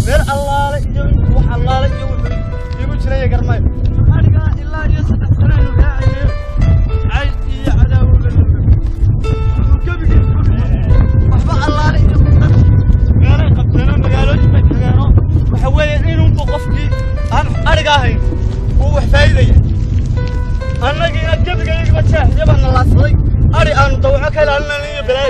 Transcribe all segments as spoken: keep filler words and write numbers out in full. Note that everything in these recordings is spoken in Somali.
meel allaale iyo wax allaale iyo wuxuu igu jiray garmay aniga ilaa iyo saddex sano inuu raacayo ay iyo cadawga kabigi waxba allaale iyo meelay qabteeno magaalooyin bay tageeno waxa weeye inuu qofkii aan ariga ahayn uu wax faa'iideeyo annaga ina kabiga iga jeex yabana laasay ari aan dawco ka ilaalinayo balay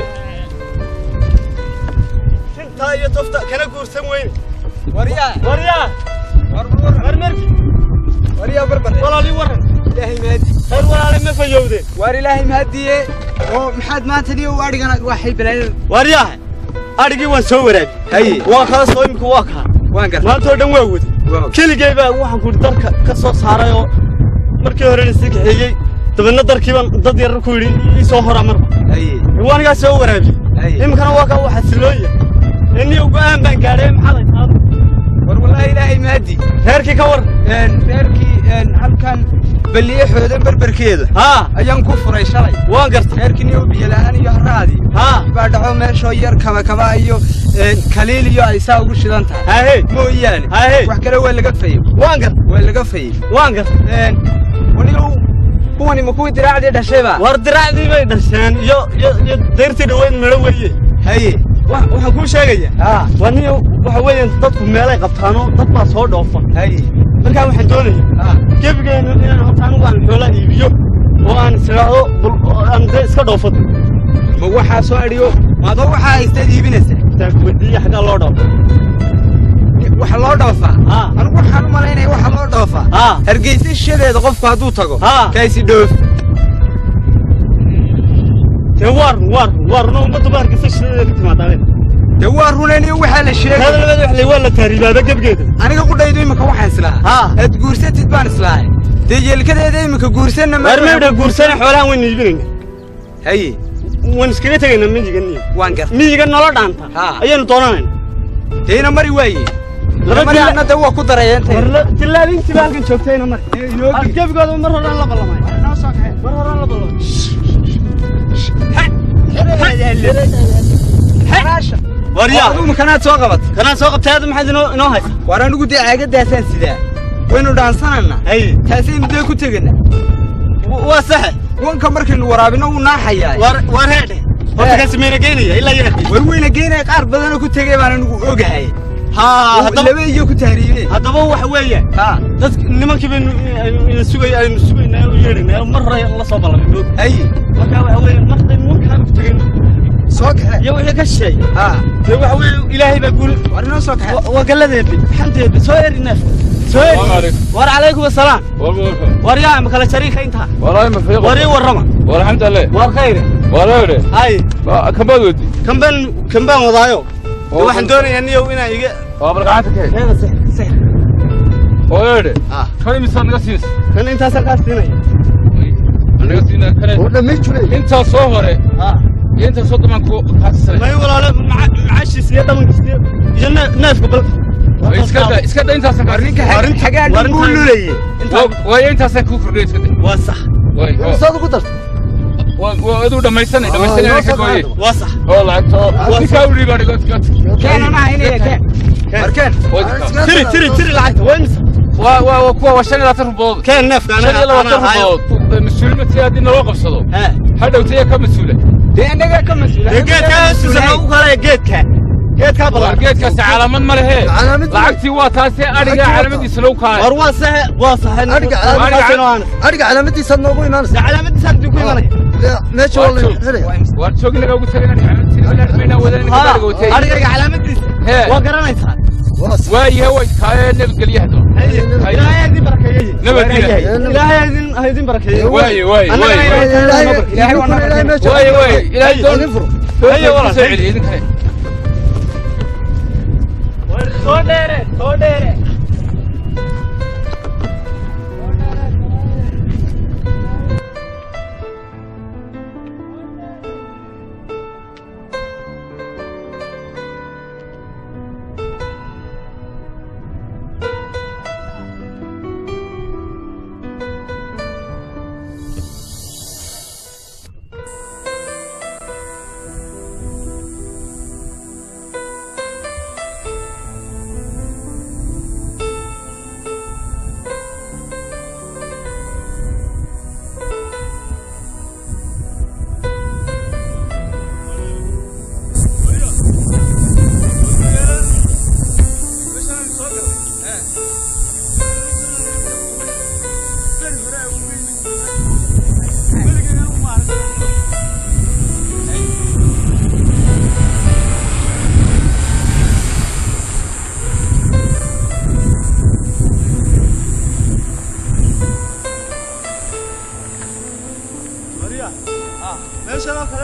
inta iyo tofta kana guursan weyn wariya wariya war marmarki wariya barbar walaali waran ilaahay maadi khayr walaali ma fayowde war ilaahay maadiye oo maxaad maanta niyo arigana waxay balay wariya arigii waan soo waraabi hay waa kala soo imku waa ka waan gar maanta oo dhan waa wadi kiligay baa waxaan ku darka ka soo saaray oo markii hore si kaxeeyay dabana darkiiban dad yar ku yiri soo hora marba hay waaniga soo waraabi imkana waa ka waxa silooya إني وقام بنقاري محلك هذا والله إلهي مادي هيركي كور هيركي هالكان بلي حودن بربر كذا ها أيام كفر إيش راي وانقرت هيركي نيو بيلاني يهرادي ها بعد عمر شو يركب كما أيو كليل يو عيسى وش ذا أنت هاي مو يعني هاي وحكي وين لقت فيه وانقرت وين لقت فيه وانقرت ونيو كوني مكوي دراع دي دشيبة ور دراع دي بي دشان يو يو ديرتي دوين مروي هاي waxaan ku sheegaya ah waniyo waxa weeyaan dadku meelay qabtaano dad baa soo dhoofa hay marka waxaan doonayaa ah gebigeena inaan qabtaan waan xoolo iibiyo oo aan siraado aan iska dhoofado ma waxa soo ariyo maado waxa ay istaad iibinaysa taagwadiya xaga loo dhoofo waxa loo dhoofa ah anigu waxaan u maleynay waxa loo dhoofa ah hargeysa shadeeda qofku haduu tago kaysi dhoof دوار وار وار نو مدبر كيفاش تماطالين دوار روناني waxa la sheegay hada labada wax lay wala taariibada gabgeeda aniga ku dhaydo imika waxaan islaa ha aad guursatid baan islaa deejelkadeeda imika guursanna ma armeeda guursana xoolahan weyn iibinayna hay wan iskaga tagayna miyigan waan gar miyigan nolol dhaanta ayaan doonanayn deena mari waaye laba mari ana dawa ku dareeyantay tilaabinti baalkan joogtayna mari gabgooda mar hore la balamay noo soo kaxay mar hore la balamay حراشة وريا أدوم كانت سوقبت كانت سوقبت هذا محد إنه إنه هاي وأنا نقول دي عقد دهسان سدا وينو دانسانا أي تحسين بدي كنت جنا وصح وين كمرك الورابنا وناحية ور ورهدي وأنت كسمينا جيني إلا ينتي وين جينا قارب بدنا كنت جاي وأنا نقول أوجعي ها هذا اللي بيجي كنت هريبي هذا هو حوية ها بس نما كيف السوق السوق يجرينا مرة الله صبر لنا أي ما حوية مرة ممكن كنت جينا سوق يا ويا كشيء ها يا حوية إلهي بقول ورنا سوق وقال ذي حنت بسوير الناس سوير ور عليكم السلام وريا مكلا شريك أنت وراي ما في وري ورما والحمد لله وخير وراي هاي كم بدودي كم بن كم بن وضايو waxaan doonayaa niyo inaan iga waabal gacanta ka heeyo sax sax ooyade ah kani misan naga siis kan inta sarkaas siinay anaga siinay kare oo dhamay julay inta soo hore ah inta soo dhamaan ku qaasay may walaalo macaashis iyo dhamankiisa iyo neefka bal iska da iska da inta sarkaas arrinka xagaa dhan buu luleeyay inta way inta sarkaas ku kordhay iska da waa sax way soo ku darto وادو دميسني دميسني كوي واصح والله وكاوري باري قلت كان انا هنا كان مركان تري تري تري لعبت وين و و كوا وشان لا تربود كان نفق انا لا تربود مسؤوليتي هذه نلو قبسدو هذا وتي كمسؤوله دي انغا كمسؤوله جيدكا سوسو كلا جيدكا جيدكا بلا جيدكا علامه ما له لعقتي وا تاسي اريغا علامتي لو كان war waa sax waa sax اريغا اريغا علامتي sadnoogu iimaanaysa علامتي sadnoogu iimaanaysa meesha walaal war joogin laga ugu tagay علامتي walaal meena wadaan ka barigo tay اريغا علامتي waa garanaysa waayahay way kaayeen nabadgelyaha ilaahay idin barakeeyay nabadgelyaha ilaahay idin idin barakeeyay waay waay ilaahay wana waay waay ilaahay doon furo hayo walaal soo idin kale war soo dheere soo dheere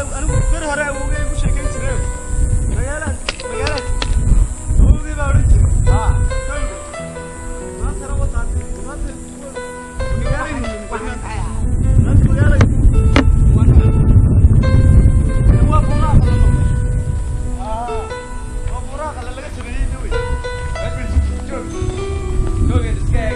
أنا بفكر هراء وجاي وش كان ترى مجالات مجالات هو جاي بعرض آه ما ترى وطن ما ترى مجالين ما مجالين هو فراغ آه هو فراغ اللي لقيت بيجي دوي شوف شوف يا دسكاي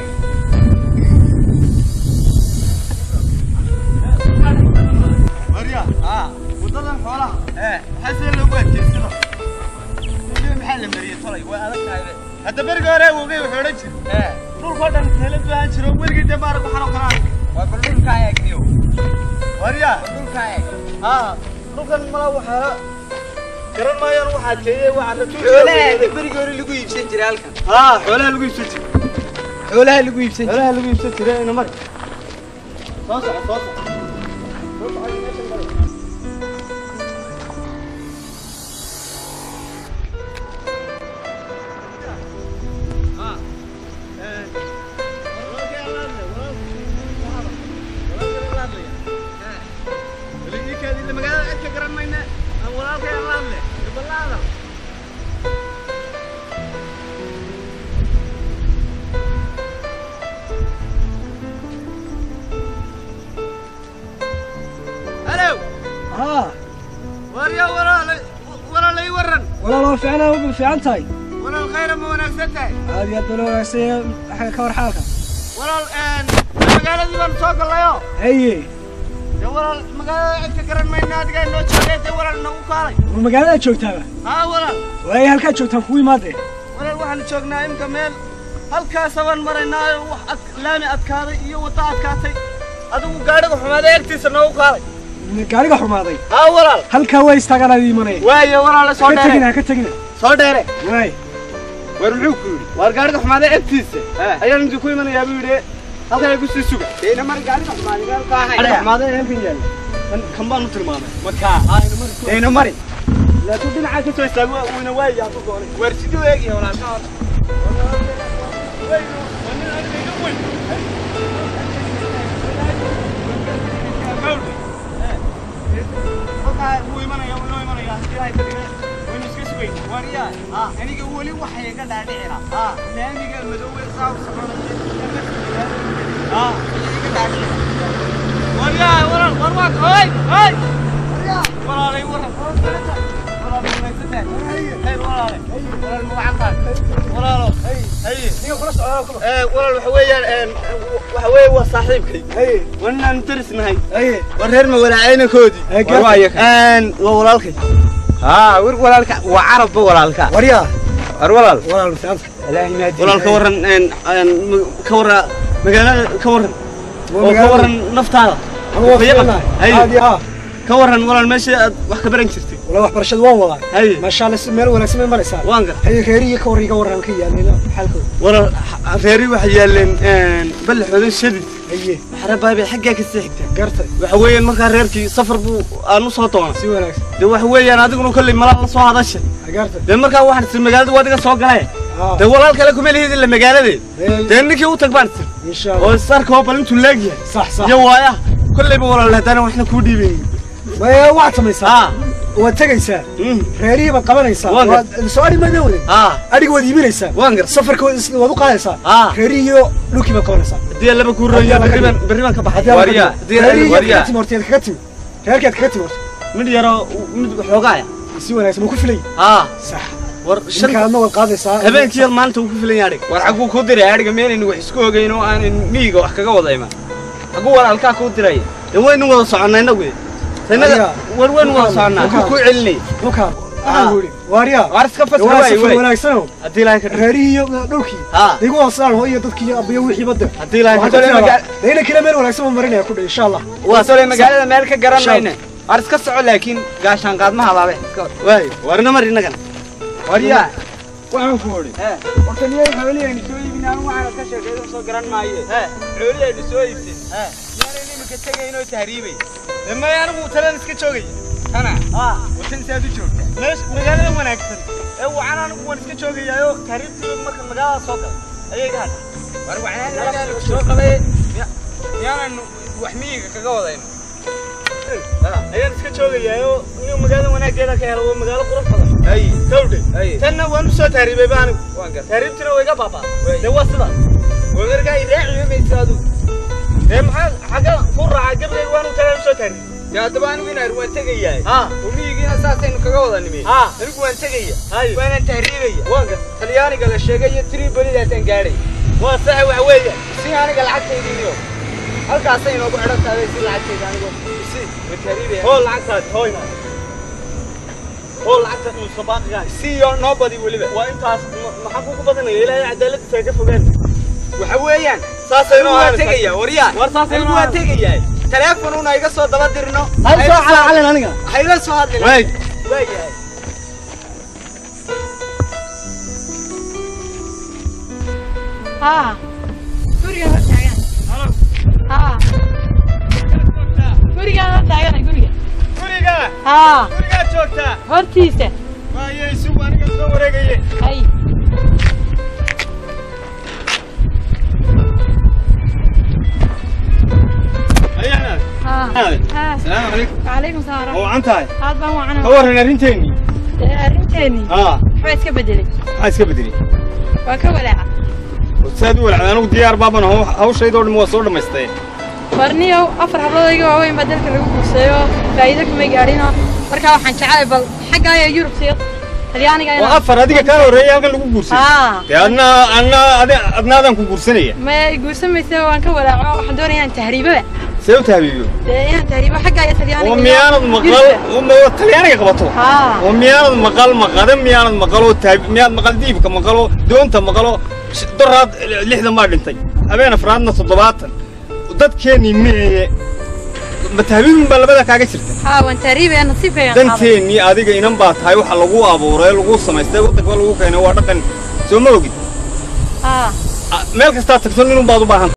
آه وضلهم حولها إيه حسن لو قلت يستمر في محل مريض طلع وأنا هذا برجع وجاي وحرج إيه طول فترة نتكلم عن شروق ورقة دمار بحرق كلام وبقول كايا كنيو وريا بقول كايا آه طول كان ملاو حرا كرن ما يروح حكي وعلى طول ولا برجع اللي يقول يبسط جرالك آه ولا اللي يبسط ولا اللي يبسط ولا اللي يبسط جرا إنه مر صاصع صاصع ها وريا ورا ورا لا يورن ولا لو فعلا هو في عنتاي ولا الخير ما وناسته هذه الدولة سي كور حالك ولا الآن المقالة دي بنسوق الله يو اي ولا المقالة انت كرن ما ينادي قال انه شغلت ولا انه قاري المقالة joogtaa ها ولا way halka joogtaa kuwi maade ولا waxaan joognaa in kameel halka saban marinaayo wax laami adkaaday iyo wada adkaatay adigu gaariga xumaaday agtiisa noo qaaday gaariga xumaaday ها ولا halka way istaaganadii manay way wala soo dheere ka tagina ka tagina soo dheere way war muxuu ku yiri war gaariga xumaaday agtiisa ayaan inta ku imanayaa buu yiri halka ay ku sii suga deena mar gaariga xumaaday halka ahay xumaaday halkan yaal kan kan baan u tilmaamay marka ayna mar deena mari la tu dhinaca ka soo istaago wayna way yaa ku goolay war sidoo eegay wala ka way wana adiga way هو يمنع يا ولو يمنع يا هاي كده وين اسكت وين وريا اه انا قولي وحي قد دحيرا اه لاني قال مدوي صاو صبر اه قد وريا ورا ورواك هاي هاي وريا ورا لي ورا ورا ما يفتح هاي ورا لي ورا الموعقه ورا له هي هي نيو خلاص ايه ورا waxa weeyaan waxa weey waa saaxiibkay هي wana antarisnahay هي wareer ma walaaceynkoodi aan waa walaalkay ها ور walaalka waa carab walaalka wariya war walaal walaal fiican ilaahay naadi walaalka waran aan ka wara magaalada ka waran oo ka waran naftaada هادي ها ka waran walaal meesha aad wax ka baran jirtay wala wax barashad waan wadaa hay ma sha Allah meel wanaagsan ma maraysaa waan gar hay reeriga ka wariga waran ka yaalina xalkood walaal reeri wax yaaleen een bal xodan shadid haye xarabay bay xagga ka sixigta gartay waxa weeyaan marka reerkii safar buu aanu soo toona si wanaagsan de waxa weeyaan adiguna kulli malaad la soo hadashay gartay de marka waxaan si magaalada wadiga soo galay de walaal kale kuma leeyahay la magaalada de ninkii u tagbaan insha Allah oo sarko balintu leeyahay صح صح iyo waaya kulli ba walaal hadana waxna ku dhiibay ma waad samaysaa waad tagaysaa reeriga ba qabanaysaa waad soo ari ma dawlad ah adiga waad iibinaysaa waan gar safarka waad u qaadaysaa reeriga dhulkii ba qabanaysaa hadii laba ku rooyo bariban bariban ka baxay wariya hadii wariya timorteed ka timi reerkeed ka timi mid yaro mid xoogaaya si wanaagsan ma ku filay ah sax war shan kaadna wad qaadaysaa habeenkii maanta uu ku filan yahay war xagu ku diray ariga meenin wax isku ogeyno aan miiga wax kaga wadayma xagu walaalka ku diray de waynu wada soconayna weey sanada war weyn wada soconaa ku ku celinay duka waxaan wuri wariya war iska fasir way wanaagsan hadii la ka reeriyo dhulkii digu wasaan hooyo dadkii abiyo wixii bada hadii la ka magaalada deena kale meel wanaagsan ma marinaya ku dhay insha Allah waa soo magaalada meel ka garanayna war iska soco laakiin gaashan qaadmaha laabe way warna marinagan wariya waxaan ku hori ee horta niyay xooliyeen soo iibinaan waxaan ka sheekeeyo soo garan maayo ee xooliyeen soo iibtay ee yaani nimka tagayno tahriibay lama yaanu uu talan iska joogay kana ah wadan saad u joogta meesh magaalada wanaagsan ee waxaan anigu waan iska joogayayo tahriibtii marka magaalada soo galay ayay gahan war waxaan soo qabay yaanan wax miyiga kaga wadayno jirin ayaan iska joogayaa oo inuu magaalada wanaageeda ka helo waa magaalo qurux badan ay kawdhe tanna waan soo taariibay baan waan gar taariibtina way ga baabaa de waa sida way markaa iraaciyo meesadu ee maxaa xaga ku raaca gabdhay waan u tagaan soo taariibay يا دبان وين أروى تجيء ها وميجي أساسا إنه كجودا نمي ها نقول أنت تجيء وين أنت هريبية وانك خلياني قال الشيء جاي تري بلي لا تنقاري وصح وعوية سياني قال عكس يدينيو هل كاسين أبو عرس هذا يصير العكس يعني قول سي متهريبية هو العكس هذا هو هنا هو العكس من الصباح جاي سي يو nobody will live وأنت ما حقوق بدنا إلى عدالة فكيف فين وحويان ساسين أنا تجيء وريان ورساسين أنا تجيء تلفوننا يقصوا دبادرنا هاي سو على على أنا هاي سو هذا وين وين ها كوريا تاعنا ها كوريا تاعنا كوريا كوريا ها كوريا جوكتا هرتيسه ما يسوع أنا كسر ورقة هاي ها السلام عليكم وعليكم السلام هو أنت هاي هذا ما هو أنا هو هنا رنتيني رنتيني ها حويس كبدلي حويس كبدلي وكولا وتساعد ولا أنا ودي أربعة من هو هو شيء دور المواصلة ما يستاهل فرنيو أفر حبلا يجوا وين بدل كل يوم بسيو فايدك ما يقارينا بركة حنشعب بل حاجة يوروب سيط هلياني جاي وأفر هذيك كانوا ريال كان لقوا كورسي ها أنا أنا أنا أبناء ذا كورسينية ما يقولون مثل وان كولا حدوري أن تهريبه سويت هبيبي يعني تهريبه حاجة يتلياني وميانا مقال وما تلياني قبضته ها وميانا مقال مقدم ميانا مقالو تهب ميانا مقال ديب كمقالو دونتا مقالو دراد لحظة ما بنتي أبينا فرادنا صدبات ودت كيني مي متهبين بلبدا كاجا jirta ها وان تهريبه نصيبه يعني danteeni adiga inan baa tahay waxa lagu abuuray lagu sameystay wadada lagu keenay waa dhaqan soo ma ogid ها meel kasta tagto inuu baad u baahan